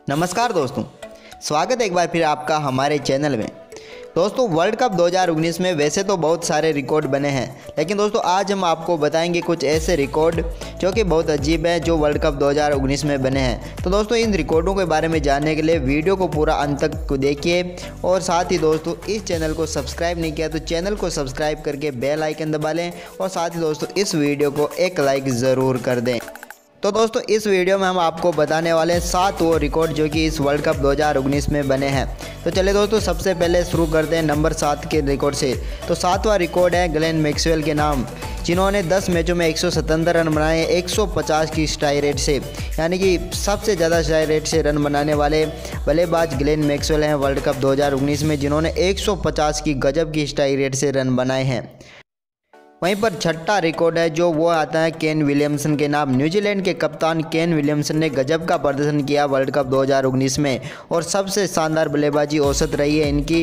नमस्कार दोस्तों, स्वागत है एक बार फिर आपका हमारे चैनल में। दोस्तों, वर्ल्ड कप 2019 में वैसे तो बहुत सारे रिकॉर्ड बने हैं, लेकिन दोस्तों आज हम आपको बताएंगे कुछ ऐसे रिकॉर्ड जो कि बहुत अजीब हैं जो वर्ल्ड कप 2019 में बने हैं। तो दोस्तों इन रिकॉर्डों के बारे में जानने के लिए वीडियो को पूरा अंत तक देखिए और साथ ही दोस्तों इस चैनल को सब्सक्राइब नहीं किया तो चैनल को सब्सक्राइब करके बेल आइकन दबा लें और साथ ही दोस्तों इस वीडियो को एक लाइक ज़रूर कर दें। तो दोस्तों इस वीडियो में हम आपको बताने वाले हैं 7 वो रिकॉर्ड जो कि इस वर्ल्ड कप 2019 में बने हैं। तो चलिए दोस्तों सबसे पहले शुरू करते हैं नंबर 7 के रिकॉर्ड से। तो 7वां रिकॉर्ड है ग्लेन मैक्सवेल के नाम, जिन्होंने 10 मैचों में 177 रन बनाए 150 की स्ट्राइक रेट से, यानी कि सबसे ज़्यादा स्ट्राइक रेट से रन बनाने वाले बल्लेबाज ग्लेन मैक्सवेल हैं वर्ल्ड कप 2019 में, जिन्होंने 150 की गजब की स्ट्राइक रेट से रन बनाए हैं। वहीं पर छठा रिकॉर्ड है जो वो आता है केन विलियमसन के नाम। न्यूजीलैंड के कप्तान केन विलियमसन ने गजब का प्रदर्शन किया वर्ल्ड कप 2019 में और सबसे शानदार बल्लेबाजी औसत रही है इनकी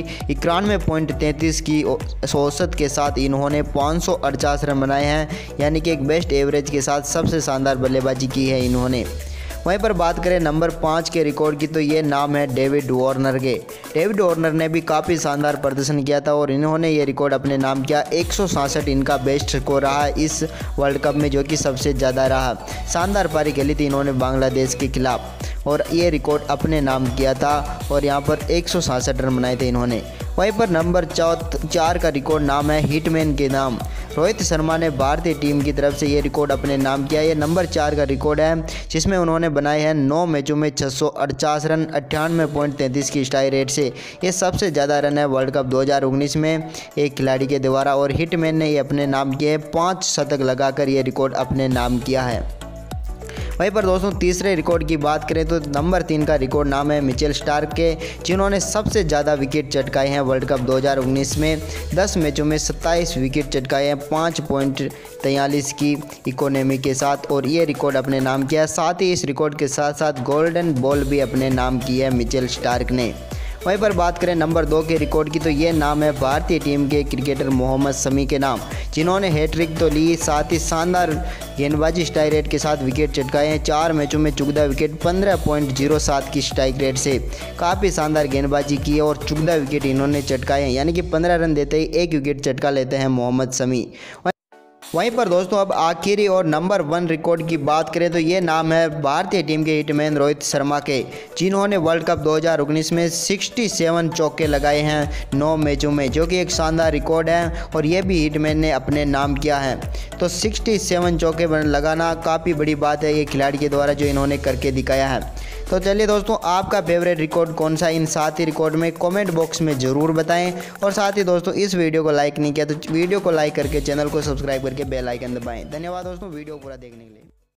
91.33 की औसत के साथ इन्होंने 548 रन बनाए हैं, यानी कि एक बेस्ट एवरेज के साथ सबसे शानदार बल्लेबाजी की है इन्होंने। वहीं पर बात करें नंबर 5 के रिकॉर्ड की तो ये नाम है डेविड वार्नर के। डेविड वार्नर ने भी काफ़ी शानदार प्रदर्शन किया था और इन्होंने ये रिकॉर्ड अपने नाम किया। 167 इनका बेस्ट स्कोर रहा है इस वर्ल्ड कप में, जो कि सबसे ज़्यादा रहा। शानदार पारी खेली थी इन्होंने बांग्लादेश के खिलाफ और ये रिकॉर्ड अपने नाम किया था और यहाँ पर 167 रन बनाए थे इन्होंने। वहीं पर नंबर 4 का रिकॉर्ड नाम है हिटमैन के नाम। रोहित शर्मा ने भारतीय टीम की तरफ से ये रिकॉर्ड अपने नाम किया। ये नंबर 4 का रिकॉर्ड है जिसमें उन्होंने बनाए हैं 9 मैचों में 648 रन 98.33 की स्ट्राइक रेट से। ये सबसे ज़्यादा रन है वर्ल्ड कप 2019 में एक खिलाड़ी के द्वारा और हिटमैन ने ये अपने नाम किए। 5 शतक लगाकर ये रिकॉर्ड अपने नाम किया है। वहीं पर दोस्तों तीसरे रिकॉर्ड की बात करें तो नंबर 3 का रिकॉर्ड नाम है मिचेल स्टार्क के, जिन्होंने सबसे ज़्यादा विकेट चटकाए हैं वर्ल्ड कप 2019 में। 10 मैचों में 27 विकेट चटकाए हैं 5.43 की इकोनॉमी के साथ और ये रिकॉर्ड अपने नाम किया है। साथ ही इस रिकॉर्ड के साथ साथ गोल्डन बॉल भी अपने नाम की है मिचेल स्टार्क ने। वहीं पर बात करें नंबर 2 के रिकॉर्ड की तो ये नाम है भारतीय टीम के क्रिकेटर मोहम्मद शमी के नाम, जिन्होंने हैट्रिक तो ली, साथ ही शानदार गेंदबाजी स्ट्राइक रेट के साथ विकेट चटकाए हैं। 4 मैचों में 14 विकेट 15.07 की स्ट्राइक रेट से काफ़ी शानदार गेंदबाजी की है और 14 विकेट इन्होंने चटकाए हैं, यानी कि 15 रन देते ही 1 विकेट चटका लेते हैं मोहम्मद शमी। वहीं पर दोस्तों अब आखिरी और नंबर 1 रिकॉर्ड की बात करें तो ये नाम है भारतीय टीम के हिटमैन रोहित शर्मा के, जिन्होंने वर्ल्ड कप 2019 में 67 चौके लगाए हैं 9 मैचों में, जो कि एक शानदार रिकॉर्ड है और ये भी हिटमैन ने अपने नाम किया है। तो 67 चौके लगाना काफ़ी बड़ी बात है ये खिलाड़ी के द्वारा जो इन्होंने करके दिखाया है। तो चलिए दोस्तों आपका फेवरेट रिकॉर्ड कौन सा इन 7 ही रिकॉर्ड में कमेंट बॉक्स में ज़रूर बताएं और साथ ही दोस्तों इस वीडियो को लाइक नहीं किया तो वीडियो को लाइक करके चैनल को सब्सक्राइब करके बेल आइकन दबाएं। धन्यवाद दोस्तों वीडियो पूरा देखने के लिए।